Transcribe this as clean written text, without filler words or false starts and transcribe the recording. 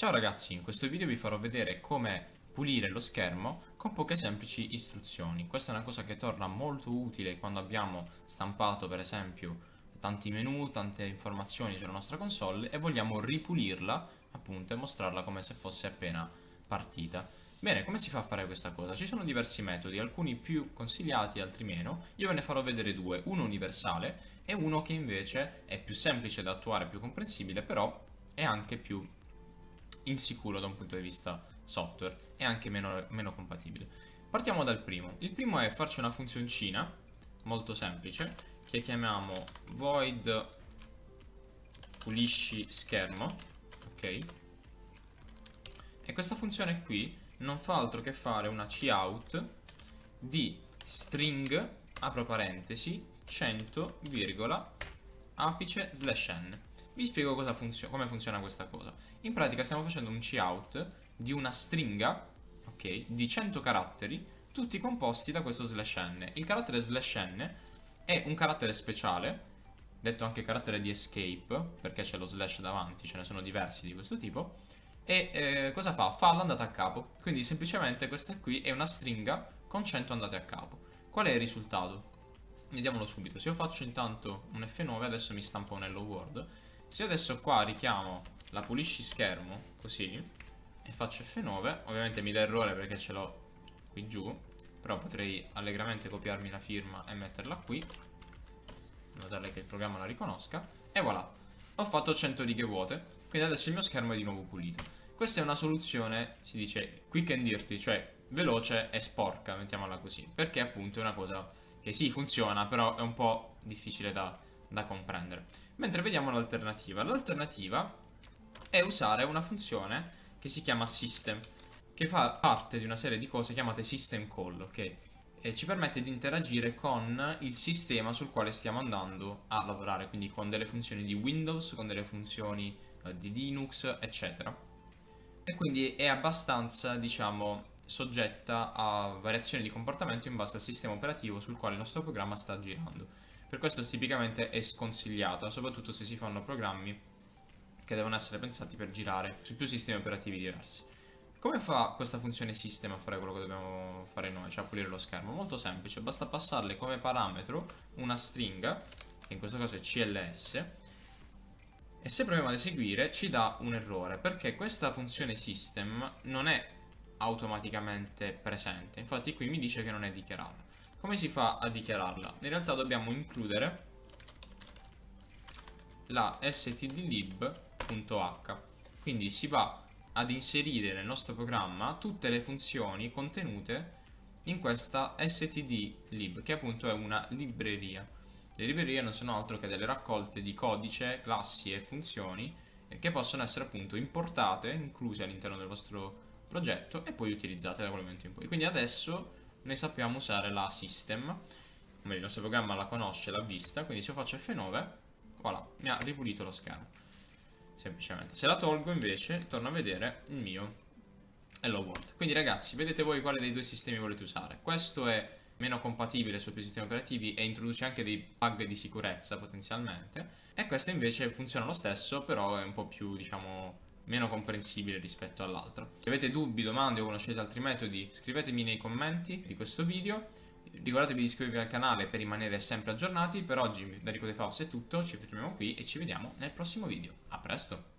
Ciao ragazzi, in questo video vi farò vedere come pulire lo schermo con poche semplici istruzioni. Questa è una cosa che torna molto utile quando abbiamo stampato per esempio tanti menu, tante informazioni sulla nostra console e vogliamo ripulirla appunto e mostrarla come se fosse appena partita. Bene, come si fa a fare questa cosa? Ci sono diversi metodi, alcuni più consigliati, altri meno. Io ve ne farò vedere due, uno universale e uno che invece è più semplice da attuare, più comprensibile, però è anche più insicuro da un punto di vista software e anche meno compatibile. Partiamo dal primo. Il primo è farci una funzioncina molto semplice che chiamiamo void pulisci schermo, ok? E questa funzione qui non fa altro che fare una cout di string, apro parentesi, 100, apice slash n. Vi spiego come funziona questa cosa. In pratica stiamo facendo un cout di una stringa, ok, di 100 caratteri, tutti composti da questo slash n. Il carattere slash n è un carattere speciale, detto anche carattere di escape, perché c'è lo slash davanti, ce ne sono diversi di questo tipo. E cosa fa? Fa l'andata a capo. Quindi semplicemente questa qui è una stringa con 100 andate a capo. Qual è il risultato? Vediamolo subito. Se io faccio intanto un F9, adesso mi stampa un hello world. Se io adesso qua richiamo la pulisci schermo, così, e faccio F9, ovviamente mi dà errore perché ce l'ho qui giù, però potrei allegramente copiarmi la firma e metterla qui, in modo tale che il programma la riconosca, e voilà, ho fatto 100 righe vuote, quindi adesso il mio schermo è di nuovo pulito. Questa è una soluzione, si dice, quick and dirty, cioè veloce e sporca, mettiamola così, perché appunto è una cosa che sì, funziona, però è un po' difficile da comprendere. Mentre vediamo l'alternativa. L'alternativa è usare una funzione che si chiama system, che fa parte di una serie di cose chiamate system call, ok? E ci permette di interagire con il sistema sul quale stiamo andando a lavorare, quindi con delle funzioni di Windows, con delle funzioni di Linux, eccetera. E quindi è abbastanza, diciamo, soggetta a variazioni di comportamento in base al sistema operativo sul quale il nostro programma sta girando. Per questo tipicamente è sconsigliata, soprattutto se si fanno programmi che devono essere pensati per girare su più sistemi operativi diversi. Come fa questa funzione system a fare quello che dobbiamo fare noi, cioè a pulire lo schermo? Molto semplice, basta passarle come parametro una stringa, che in questo caso è CLS, e se proviamo ad eseguire ci dà un errore, perché questa funzione system non è automaticamente presente, infatti qui mi dice che non è dichiarata. Come si fa a dichiararla? In realtà dobbiamo includere la stdlib.h, quindi si va ad inserire nel nostro programma tutte le funzioni contenute in questa stdlib, che appunto è una libreria. Le librerie non sono altro che delle raccolte di codice, classi e funzioni che possono essere appunto importate, incluse all'interno del vostro progetto e poi utilizzate da quel momento in poi. Quindi adesso noi sappiamo usare la system, come il nostro programma la conosce, l'ha vista, quindi se io faccio F9, voilà, mi ha ripulito lo schermo. Semplicemente. Se la tolgo invece torno a vedere il mio hello world. Quindi ragazzi, vedete voi quale dei due sistemi volete usare. Questo è meno compatibile su più sistemi operativi e introduce anche dei bug di sicurezza potenzialmente, e questo invece funziona lo stesso, però è un po' più, diciamo, meno comprensibile rispetto all'altro. Se avete dubbi, domande o conoscete altri metodi, scrivetemi nei commenti di questo video. Ricordatevi di iscrivervi al canale per rimanere sempre aggiornati. Per oggi da Rico De Faust è tutto, ci fermiamo qui e ci vediamo nel prossimo video. A presto!